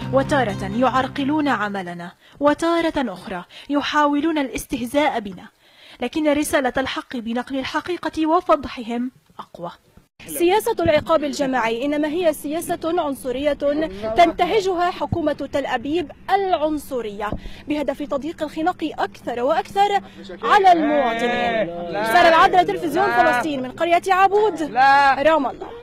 وتارة يعرقلون عملنا، وتارة أخرى يحاولون الاستهزاء بنا، لكن رسالة الحق بنقل الحقيقة وفضحهم أقوى. سياسة العقاب الجماعي إنما هي سياسة عنصرية تنتهجها حكومة تل أبيب العنصرية بهدف تضييق الخناق أكثر وأكثر على المواطنين. سارة العدل، تلفزيون فلسطين من قرية عبود، رام الله.